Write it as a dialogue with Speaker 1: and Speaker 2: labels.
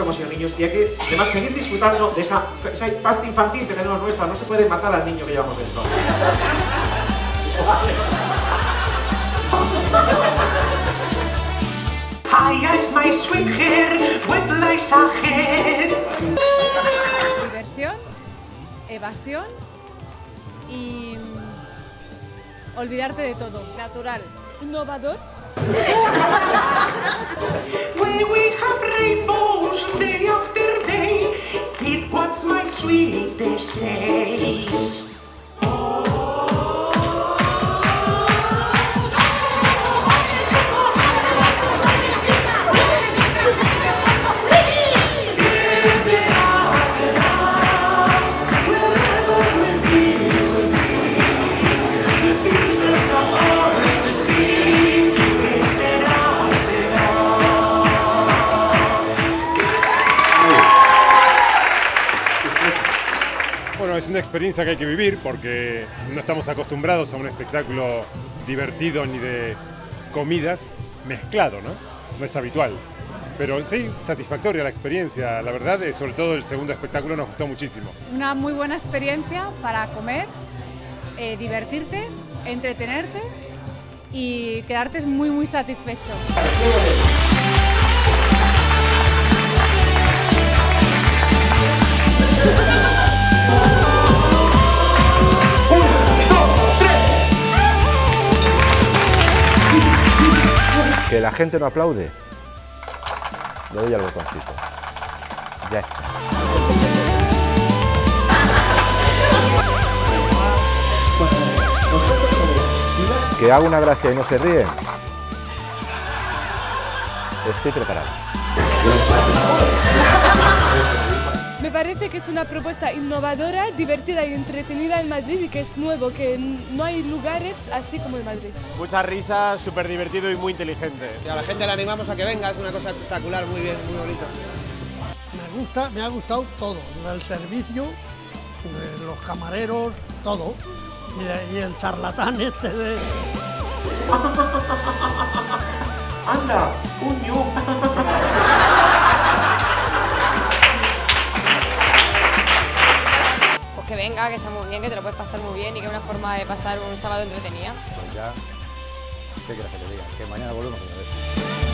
Speaker 1: mucho hemos sido niños y hay que además seguir disfrutando de esa parte infantil que tenemos nuestra. No se puede matar al niño que llevamos dentro.
Speaker 2: High as my sweet hair, wet like Sahel.
Speaker 3: Diversión, evasión y olvidarte de todo.
Speaker 4: Natural.
Speaker 3: Innovador.
Speaker 2: Where we have rainbows day after day, it was my sweetest says.
Speaker 5: Bueno, es una experiencia que hay que vivir porque no estamos acostumbrados a un espectáculo divertido ni de comidas mezclado, ¿no? No es habitual. Pero sí, satisfactoria la experiencia, la verdad, sobre todo el segundo espectáculo nos gustó muchísimo.
Speaker 3: Una muy buena experiencia para comer, divertirte, entretenerte y quedarte muy satisfecho.
Speaker 6: ¿Que la gente no aplaude? Le doy al botoncito. Ya está. ¿Que hago una gracia y no se ríen? Estoy preparado.
Speaker 7: Me parece que es una propuesta innovadora, divertida y entretenida en Madrid y que es nuevo, que no hay lugares así como en Madrid.
Speaker 8: Muchas risas, súper divertido y muy inteligente.
Speaker 9: Y a la gente le animamos a que venga, es una cosa espectacular, muy bien, muy bonito.
Speaker 10: Me ha gustado todo, el servicio, los camareros, todo. Y el charlatán este de...
Speaker 1: ¡Anda! ¡Cuño!
Speaker 4: Que venga, que está muy bien, que te lo puedes pasar muy bien y que es una forma de pasar un sábado entretenida.
Speaker 6: Pues ya, ¿qué quieres que te diga? Que mañana volvemos otra vez.